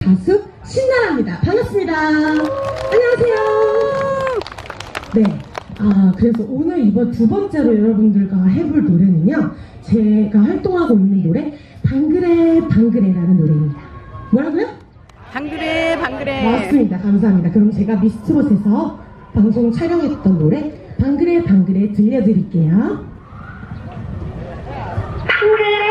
가수 신나라입니다. 반갑습니다. 안녕하세요. 네. 그래서 오늘 이번 두 번째로 여러분들과 해볼 노래는요, 제가 활동하고 있는 노래 방그레 방그레라는 노래입니다. 뭐라고요? 방그레 방그레. 맞습니다. 감사합니다. 그럼 제가 미스트롯에서 방송 촬영했던 노래 방그레 방그레 들려드릴게요. 방그레